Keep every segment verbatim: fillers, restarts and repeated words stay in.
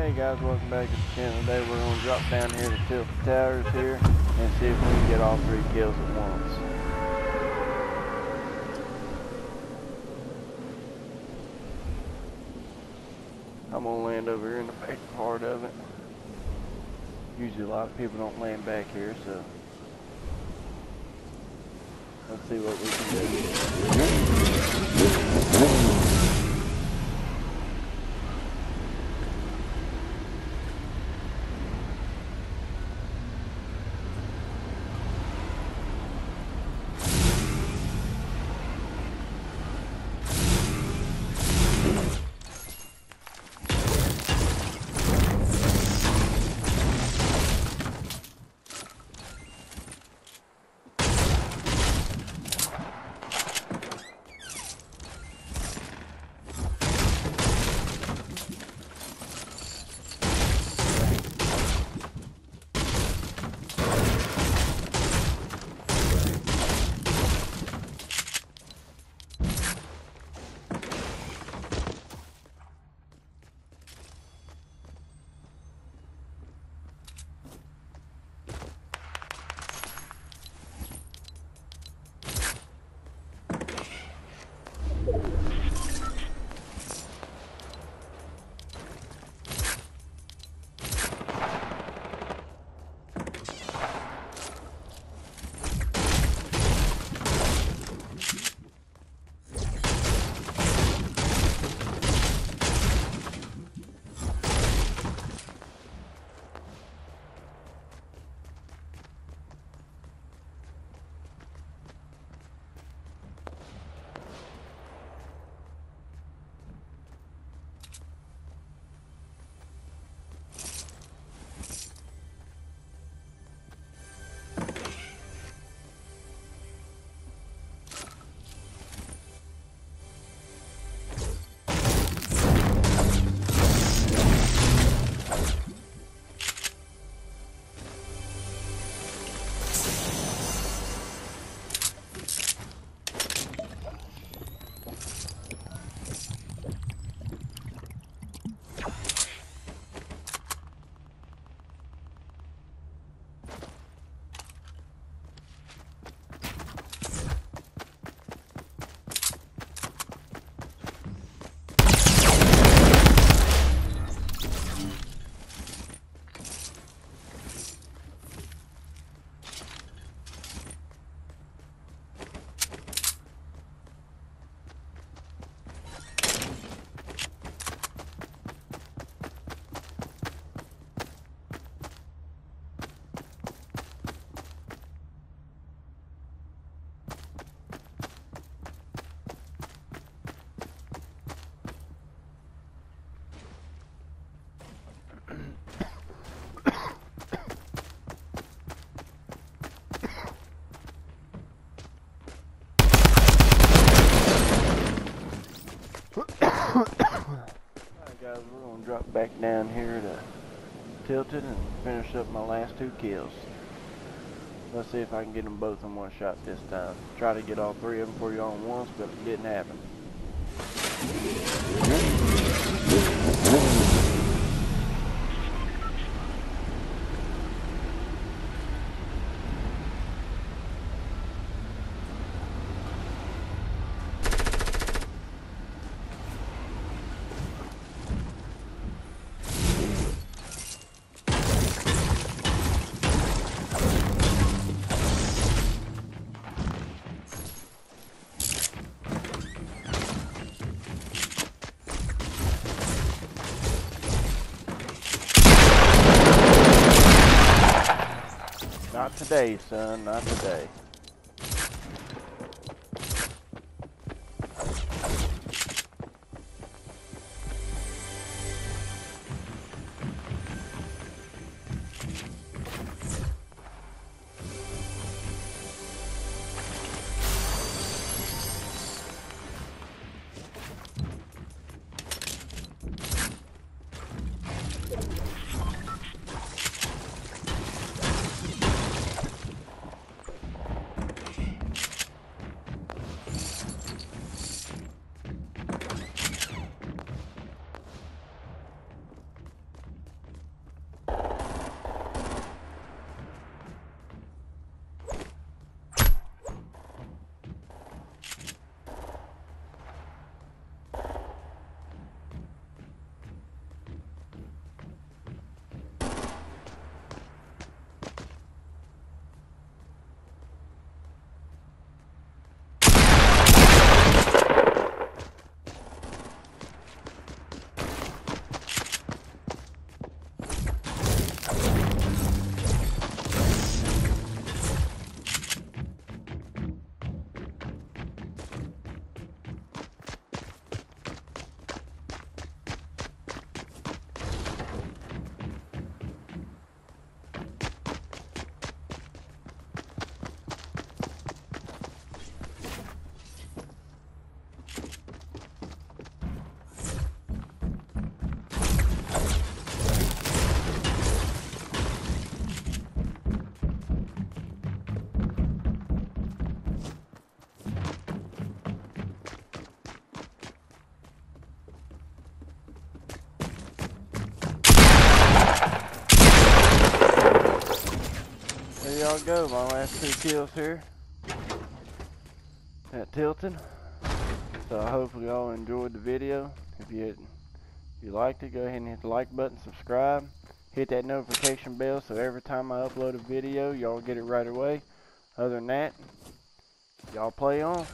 Hey guys, welcome back to the channel. Today we're going to drop down here to tilt the towers here and see if we can get all three kills at once. I'm going to land over here in the back part of it. Usually a lot of people don't land back here, so let's see what we can do. Alright guys, we're going to drop back down here to tilt it and finish up my last two kills. Let's see if I can get them both in one shot this time. Try to get all three of them for you all at once, but it didn't happen. Not today, son, not today. y'all go. My last two kills here at Tilted. So I hope y'all enjoyed the video. If you if you liked it, go ahead and hit the like button, subscribe, hit that notification bell so every time I upload a video, y'all get it right away. Other than that, y'all play on.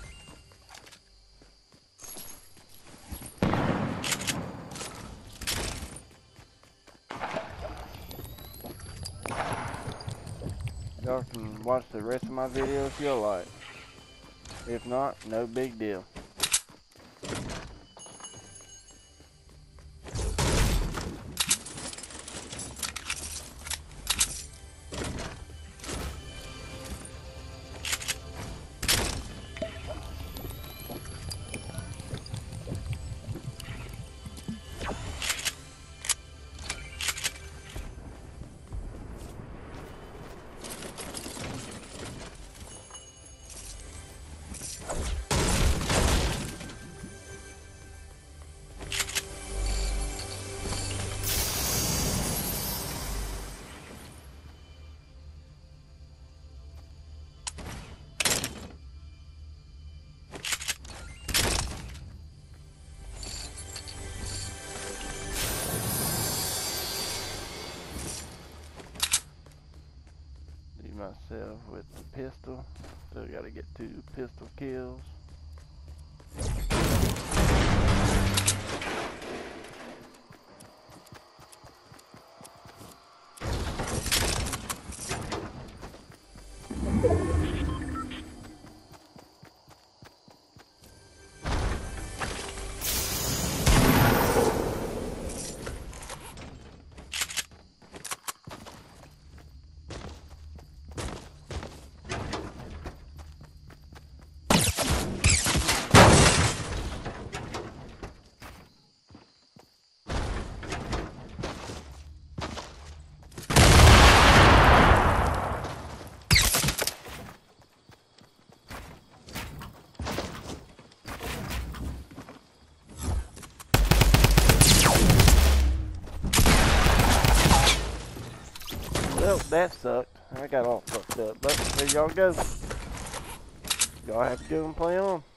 Y'all can watch the rest of my videos if you like. If not, no big deal. Myself with the pistol. Still gotta get two pistol kills. Well, that sucked. I got all fucked up, but there y'all go. Y'all have to go and play on.